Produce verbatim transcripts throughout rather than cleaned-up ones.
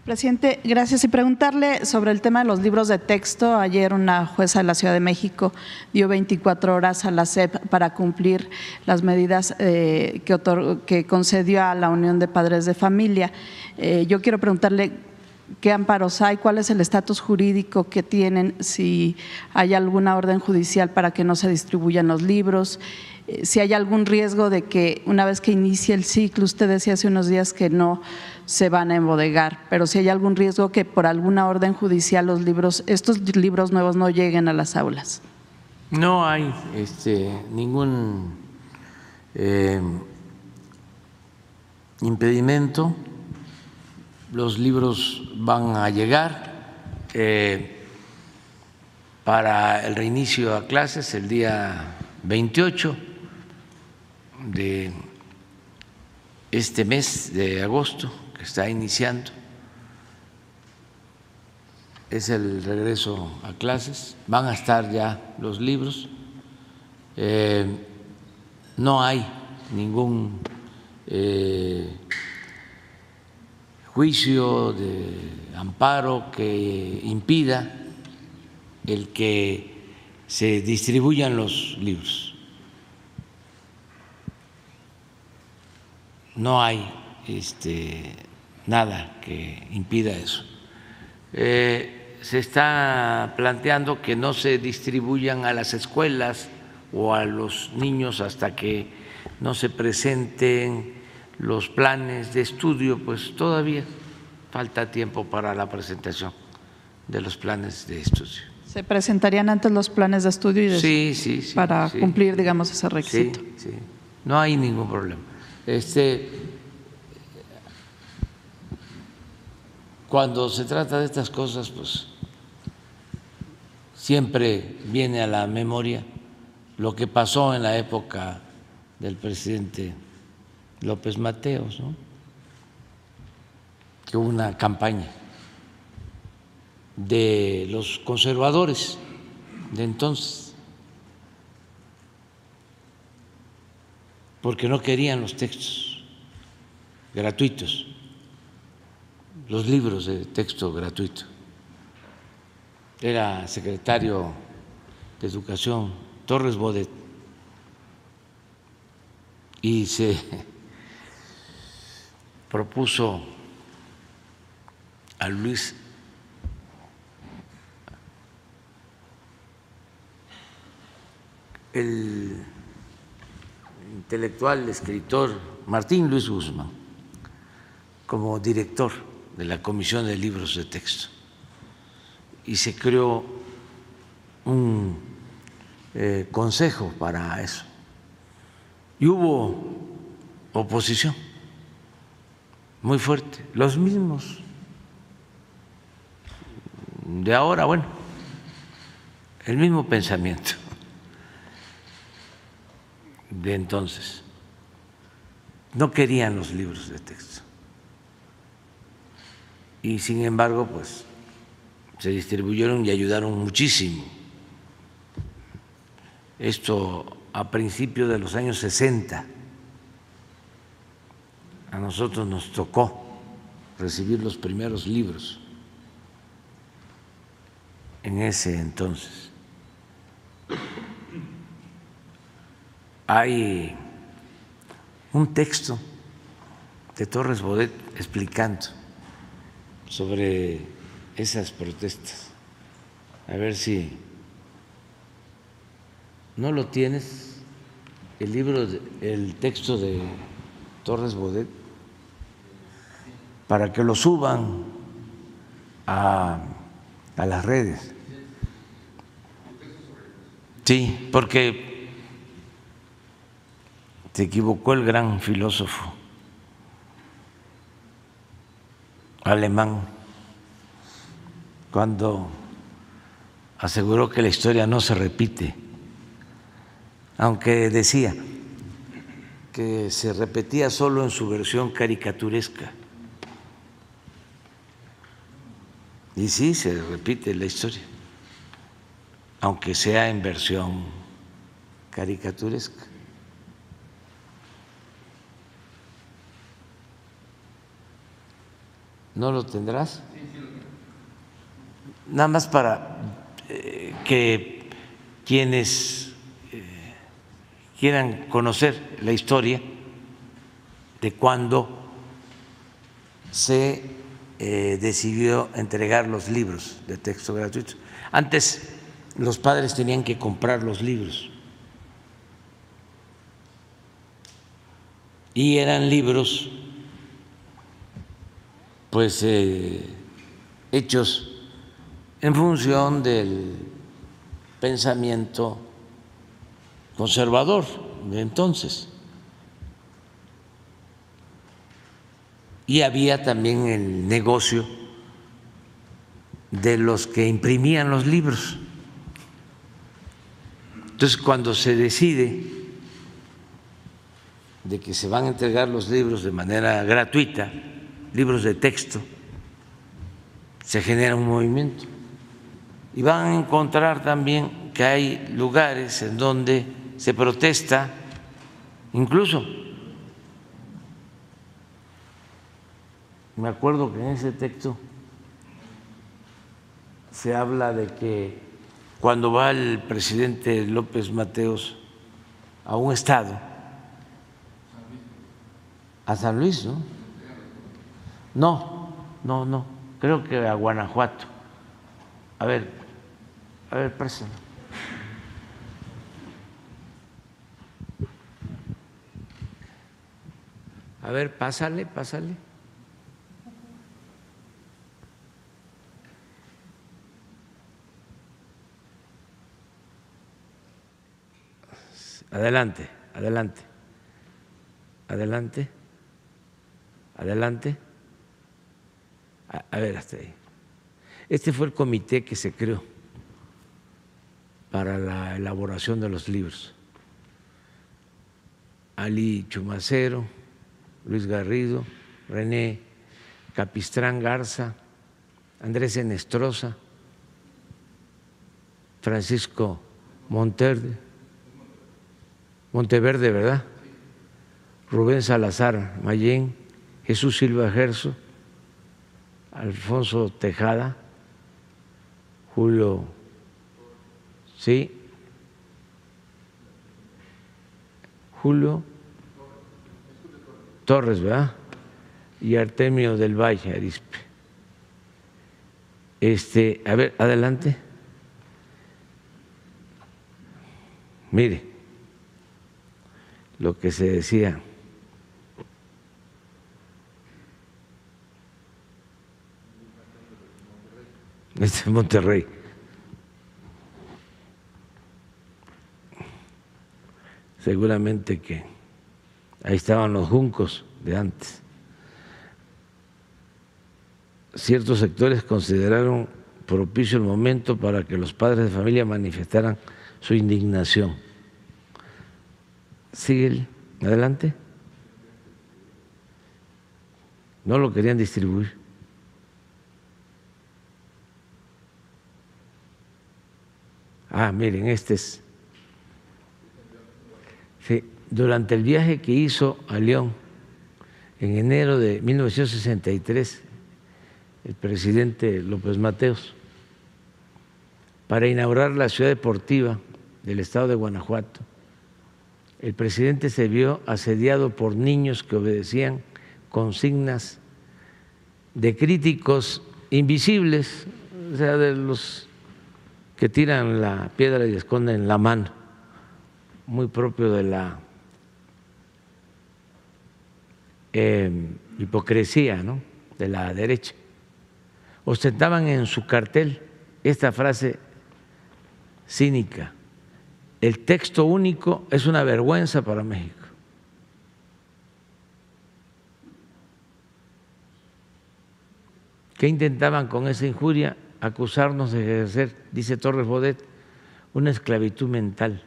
Presidente, gracias. Y preguntarle sobre el tema de los libros de texto. Ayer una jueza de la Ciudad de México dio veinticuatro horas a la S E P para cumplir las medidas eh, que, otor que concedió a la Unión de Padres de Familia. Eh, yo quiero preguntarle qué amparos hay, cuál es el estatus jurídico que tienen, si hay alguna orden judicial para que no se distribuyan los libros, eh, si hay algún riesgo de que una vez que inicie el ciclo, usted decía hace unos días que no se van a embodegar, pero si hay algún riesgo que por alguna orden judicial los libros, estos libros nuevos no lleguen a las aulas. No hay este, ningún eh, impedimento, los libros van a llegar eh, para el reinicio a clases el día veintiocho de este mes de agosto, que está iniciando, es el regreso a clases, van a estar ya los libros, eh, no hay ningún eh, juicio de amparo que impida el que se distribuyan los libros. No hay este, nada que impida eso. Eh, se está planteando que no se distribuyan a las escuelas o a los niños hasta que no se presenten los planes de estudio, pues todavía falta tiempo para la presentación de los planes de estudio. ¿Se presentarían antes los planes de estudio y de, sí, sí, sí, para sí, cumplir, digamos, ese requisito? Sí, sí, no hay ningún problema. Este, cuando se trata de estas cosas, pues siempre viene a la memoria lo que pasó en la época del presidente López Mateos, ¿no? Que hubo una campaña de los conservadores de entonces, porque no querían los textos gratuitos, los libros de texto gratuito. Era secretario de Educación Torres Bodet y se propuso a Luis el intelectual, escritor Martín Luis Guzmán como director de la Comisión de Libros de Texto y se creó un eh, consejo para eso y hubo oposición muy fuerte, los mismos de ahora, bueno, el mismo pensamiento de entonces, no querían los libros de texto y sin embargo pues se distribuyeron y ayudaron muchísimo. Esto a principios de los años sesenta, a nosotros nos tocó recibir los primeros libros en ese entonces. Hay un texto de Torres Bodet explicando sobre esas protestas. A ver si no lo tienes, el libro, el texto de Torres Bodet, para que lo suban a, a las redes. Sí, porque se equivocó el gran filósofo alemán cuando aseguró que la historia no se repite, aunque decía que se repetía solo en su versión caricaturesca. Y sí, se repite la historia, aunque sea en versión caricaturesca. ¿No lo tendrás? Nada más para eh, que quienes eh, quieran conocer la historia de cuando se eh, decidió entregar los libros de texto gratuitos. Antes los padres tenían que comprar los libros y eran libros pues eh, hechos en función del pensamiento conservador de entonces. Y había también el negocio de los que imprimían los libros. Entonces, cuando se decide de que se van a entregar los libros de manera gratuita, libros de texto, se genera un movimiento. Y van a encontrar también que hay lugares en donde se protesta, incluso, me acuerdo que en ese texto se habla de que cuando va el presidente López Mateos a un estado, a San Luis, ¿no? No, no, no, creo que a Guanajuato. A ver, a ver, préstame. A ver, pásale, pásale. Adelante, adelante, adelante, adelante. A, a ver, hasta ahí. Este fue el comité que se creó para la elaboración de los libros. Ali Chumacero, Luis Garrido, René Capistrán Garza, Andrés Enestrosa, Francisco Monterde, Monteverde, ¿verdad? Rubén Salazar Mayén, Jesús Silva Gerso, Alfonso Tejada, Julio, sí, Julio Torres, ¿verdad? Y Artemio del Valle Arispe. Este, a ver, adelante. Mire lo que se decía. Este es Monterrey. Seguramente que ahí estaban los juncos de antes. Ciertos sectores consideraron propicio el momento para que los padres de familia manifestaran su indignación. Sigue adelante. No lo querían distribuir. Ah, miren, este es. Sí, durante el viaje que hizo a León en enero de mil novecientos sesenta y tres, el presidente López Mateos, para inaugurar la ciudad deportiva del estado de Guanajuato, el presidente se vio asediado por niños que obedecían consignas de críticos invisibles, o sea, de los que tiran la piedra y esconden la mano, muy propio de la eh, hipocresía, ¿no?, de la derecha. Ostentaban en su cartel esta frase cínica: el texto único es una vergüenza para México. ¿Qué intentaban con esa injuria? Acusarnos de ejercer, dice Torres Bodet, una esclavitud mental,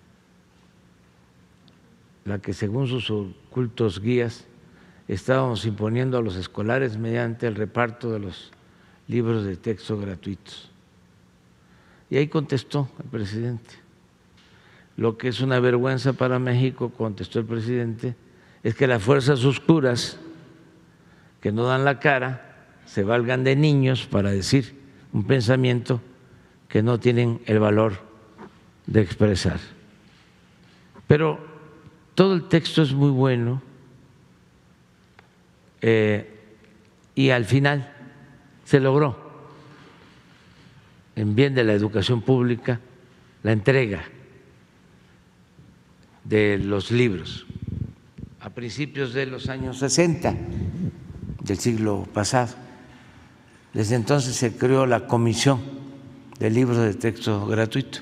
la que según sus ocultos guías estábamos imponiendo a los escolares mediante el reparto de los libros de texto gratuitos. Y ahí contestó el presidente: lo que es una vergüenza para México, contestó el presidente, es que las fuerzas oscuras que no dan la cara se valgan de niños para decir un pensamiento que no tienen el valor de expresar. Pero todo el texto es muy bueno eh, y al final se logró, en bien de la educación pública, la entrega de los libros a principios de los años sesenta del siglo pasado. Desde entonces se creó la Comisión de Libros de Texto Gratuito.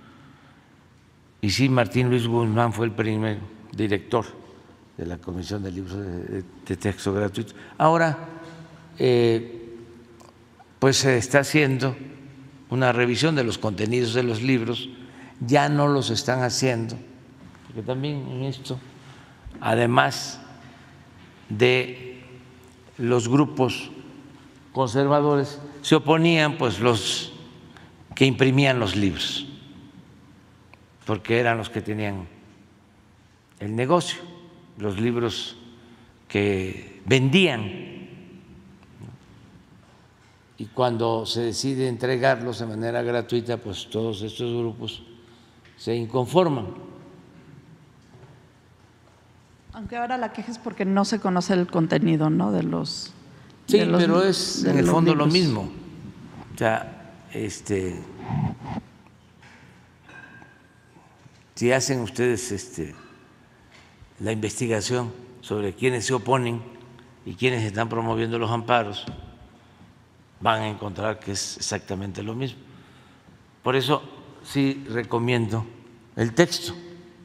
Y sí, Martín Luis Guzmán fue el primer director de la Comisión de Libros de, de Texto Gratuito. Ahora, eh, pues se está haciendo una revisión de los contenidos de los libros, ya no los están haciendo, porque también en esto, además de los grupos conservadores, se oponían pues los que imprimían los libros, porque eran los que tenían el negocio, los libros que vendían. Y cuando se decide entregarlos de manera gratuita, pues todos estos grupos se inconforman. Aunque ahora la queja es porque no se conoce el contenido, ¿no? De los. Sí, de los, pero es en el fondo libros. Lo mismo. O sea, este, si hacen ustedes este, la investigación sobre quiénes se oponen y quiénes están promoviendo los amparos, van a encontrar que es exactamente lo mismo. Por eso sí recomiendo el texto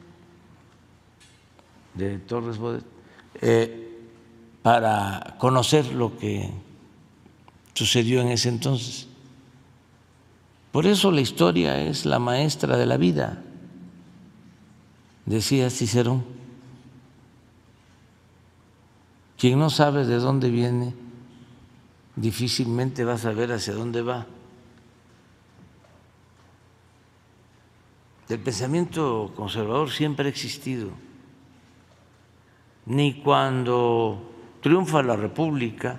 de Torres Bodet eh, para conocer lo que sucedió en ese entonces. Por eso la historia es la maestra de la vida, decía Cicerón. Quien no sabe de dónde viene, difícilmente va a saber hacia dónde va. El pensamiento conservador siempre ha existido. Ni cuando triunfa la República,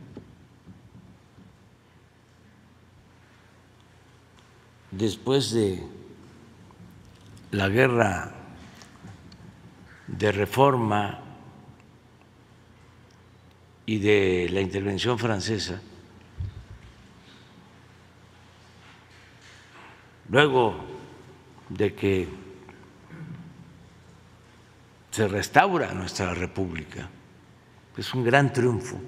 después de la guerra de reforma y de la intervención francesa, luego de que se restaura nuestra República, es un gran triunfo.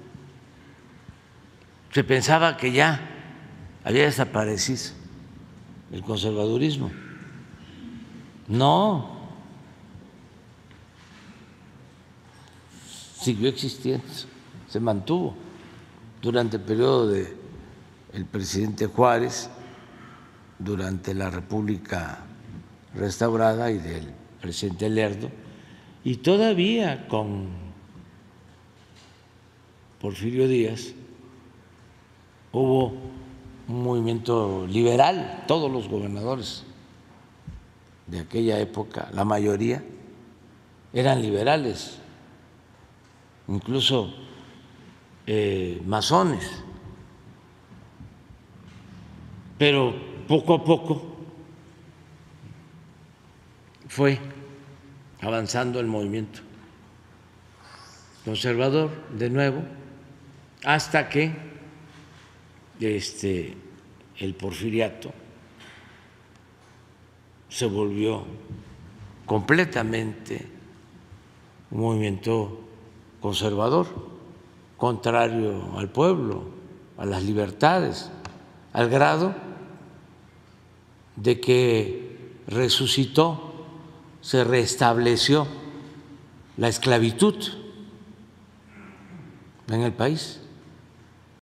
Se pensaba que ya había desaparecido el conservadurismo. No, siguió existiendo, se mantuvo durante el periodo del presidente Juárez, durante la República restaurada y del presidente Lerdo, y todavía con Porfirio Díaz hubo un movimiento liberal. Todos los gobernadores de aquella época, la mayoría, eran liberales, incluso eh, masones, pero poco a poco fue avanzando el movimiento conservador de nuevo, hasta que este, el porfiriato se volvió completamente un movimiento conservador, contrario al pueblo, a las libertades, al grado de que resucitó, se restableció la esclavitud en el país.